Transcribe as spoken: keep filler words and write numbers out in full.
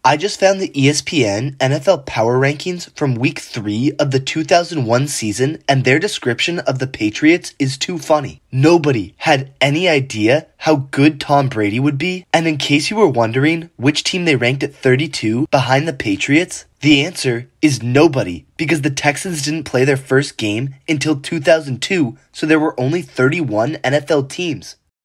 I just found the E S P N N F L Power Rankings from week three of the two thousand one season, and their description of the Patriots is too funny. Nobody had any idea how good Tom Brady would be, and in case you were wondering which team they ranked at thirty-two behind the Patriots, the answer is nobody, because the Texans didn't play their first game until two thousand two, so there were only thirty-one N F L teams.